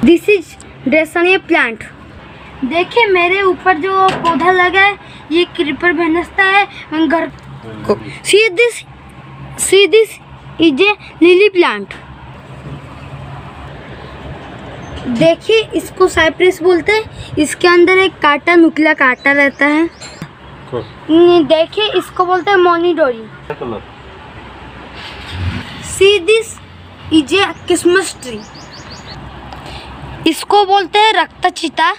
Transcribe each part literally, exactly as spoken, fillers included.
This is ड्रेसनिया plant. देखिए मेरे ऊपर जो पौधा लगा है ये क्रीपर बनता है घर को। See this see this is a lily plant. देखिए इसको साइप्रस बोलते हैं। इसके अंदर एक कांटा नुकीला कांटा रहता है। देखिए इसको बोलते हैं मोनीडोरी। See this is a Christmas tree. इसको बोलते हैं रक्तचीता।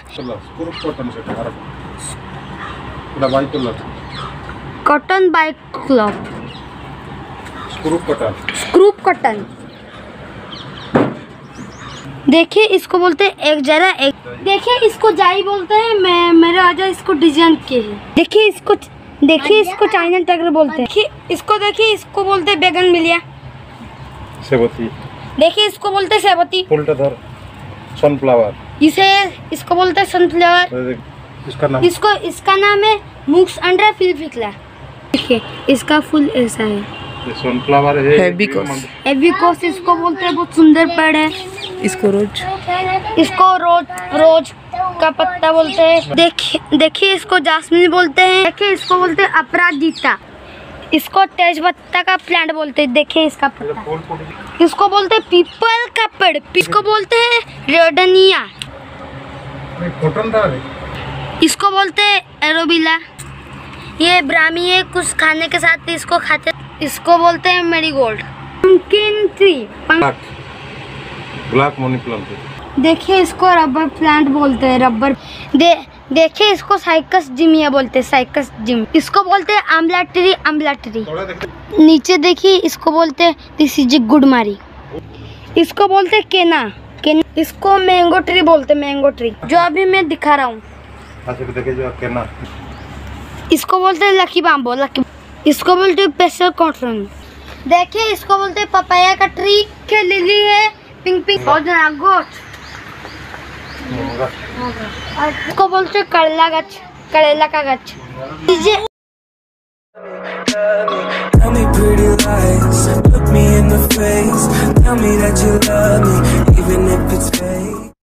Cotton bike cloth. स्क्रूप कॉटन। देखिए इसको बोलते हैं एक जरा एक। देखिए इसको जाई बोलते हैं। मैं मेरे आजा इसको डिजाइन के है। देखिए इसको देखिए इसको चाइना टगर बोलते हैं। देखिए इसको देखिए इसको बोलते हैं बैगन मिलिया। सेवती। देखिए इसको बोलते हैं सेवती। उल्टा धर। सनफ्लावर। इसे इसको बोलते हैं सनफ्लावर। इसका नाम इसको इसका नाम है मुक्स अंड्रा फिलफिकला। देखिए इसका फूल ऐसा है। ये सनफ्लावर है। हेबिकोस। हेबिकोस इसको बोलते हैं। बहुत सुंदर पेड़ है। इसको रोज इसको रोज रोज का पत्ता बोलते हैं। देखिए देखिए इसको जासमीन बोलते हैं। देखिए इसको बोलते हैं अपराजिता। इसको तेज पत्ता का प्लांट बोलते हैं। देखिए इसका पत्ता। इसको बोलते हैं पीपल का पेड़। इसको बोलते हैं रेडनिया। इसको बोलते हैं एरोबिला। ये ब्राह्मी है। कुछ खाने के साथ इसको खाते। इसको बोलते हैं marigold. Pumpkin tree. Black money plant. देखिए इसको रबर प्लांट बोलते हैं। रबर दे देखिए इसको साइकस जिमिया बोलते हैं। साइकस जिम। इसको बोलते हैं आमला ट्री। आमला ट्री। नीचे देखिए इसको बोलते हैं दिस इज गुडमारी। इसको बोलते हैं केना। केना। इसको मैंगो ट्री बोलते हैं। मैंगो ट्री जो अभी मैं दिखा रहा हूँ। केना। इसको बोलते हैं लकी बाम्बो। लकी। इसको बोलते हैं पेशल कॉटन। देखिए इसको बोलते हैं पपाया का ट्री। के लिली है पिंक पिंक। और गोट। इसको बोलते हैं करेला गाछ। करेला का गाछ। Tell me pretty lies, look me in the face, tell me that you love me, even if it's fake.